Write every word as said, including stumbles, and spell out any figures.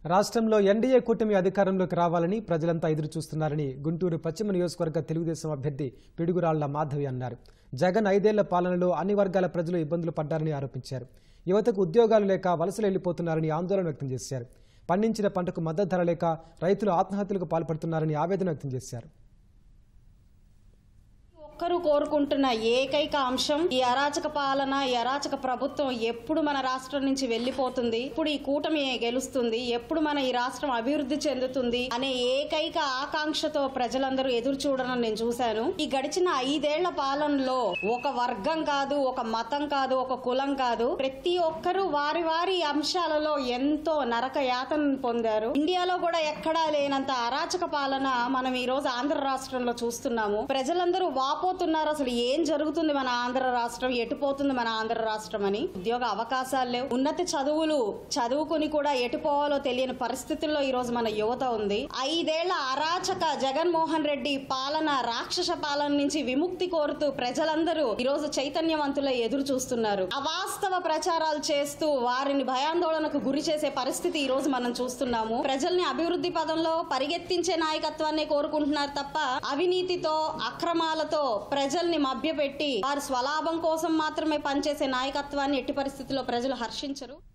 రాష్ట్రంలో ఎన్డీఏ కూటమి అధికారంలోకి రావాలని ప్రజలంతా ఎదురు చూస్తున్నారని గుంటూరు పశ్చిమ నియోజకవర్గ తెలుగుదేశం అభ్యర్థి పిడుగురాళ్ల మాధవి అన్నారు. జగన్ ఐదేళ్ల పాలనలో అన్ని వర్గాల ప్రజలు ఇబ్బందులు పడ్డారని ఆరోపించారు. యువతకు ఉద్యోగాలు లేక వలసలు వెళ్లిపోతున్నారని ఆందోళన వ్యక్తం చేశారు. పండించిన పంటకు మద్దతు ధర లేక రైతులు ఆత్మహత్యలకు పాల్పడుతున్నారని ఆవేదన వ్యక్తం చేశారు. ఒక్కరు కోరుకుంటున్న ఏకైక అంశం ఈ అరాచక పాలన, ఈ అరాచక ప్రభుత్వం ఎప్పుడు మన రాష్ట్రం నుంచి వెళ్లిపోతుంది, ఇప్పుడు ఈ కూటమి గెలుస్తుంది, ఎప్పుడు మన ఈ రాష్ట్రం అభివృద్ధి చెందుతుంది అనే ఏకైక ఆకాంక్షతో ప్రజలందరూ ఎదురు చూడడం నేను చూశాను. ఈ గడిచిన ఐదేళ్ల పాలనలో ఒక వర్గం కాదు, ఒక మతం కాదు, ఒక కులం కాదు, ప్రతి ఒక్కరూ వారి వారి అంశాలలో ఎంతో నరక యాతన పొందారు. ఇండియాలో కూడా ఎక్కడా లేనంత అరాచక పాలన మనం ఈ రోజు ఆంధ్ర రాష్ట్రంలో చూస్తున్నాము. ప్రజలందరూ వాపు పోతున్నారు. అసలు ఏం జరుగుతుంది మన ఆంధ్ర రాష్ట్రం, ఎటుపోతుంది మన ఆంధ్ర రాష్ట్రం అని. ఉద్యోగ అవకాశాలు లేవు, ఉన్నత చదువులు చదువుకుని కూడా ఎటుపోవాలో తెలియని పరిస్థితుల్లో ఈ రోజు మన యువత ఉంది. ఐదేళ్ల అరాచక జగన్మోహన్ రెడ్డి పాలన, రాక్షస పాలన నుంచి విముక్తి కోరుతూ ప్రజలందరూ ఈ రోజు చైతన్యవంతులై ఎదురు చూస్తున్నారు. అవాస్తవ ప్రచారాలు చేస్తూ వారిని భయాందోళనకు గురి చేసే పరిస్థితి ఈ రోజు మనం చూస్తున్నాము. ప్రజల్ని అభివృద్ధి పదంలో పరిగెత్తించే నాయకత్వాన్ని కోరుకుంటున్నారు తప్ప అవినీతితో, అక్రమాలతో ప్రజల్ని మభ్యపెట్టి వారి స్వలాభం కోసం మాత్రమే పనిచేసే నాయకత్వాన్ని ఎట్టి పరిస్థితుల్లో ప్రజలు హర్షించరు.